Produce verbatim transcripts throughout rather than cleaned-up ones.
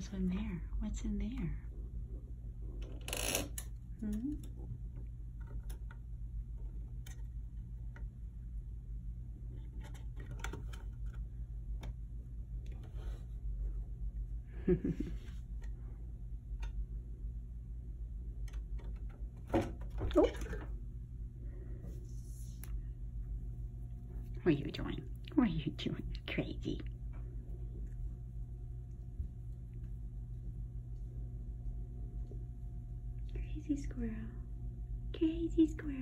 this one there? What's in there? Hmm? Oh. What are you doing? What are you doing? Crazy. Crazy squirrel. Crazy squirrel.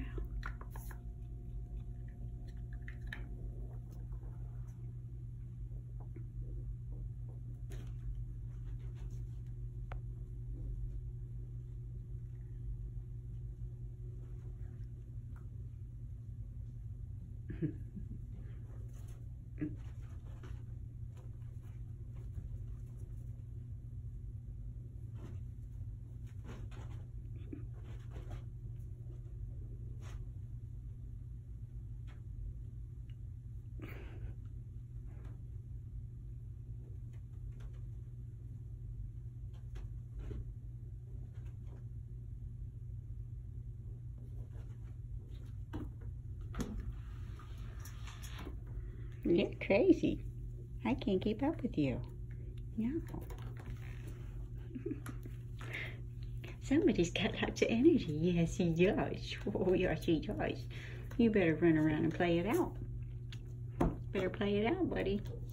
You're crazy. I can't keep up with you. No. Somebody's got lots of energy. Yes, he does. Oh, yes, he does. You better run around and play it out. Better play it out, buddy.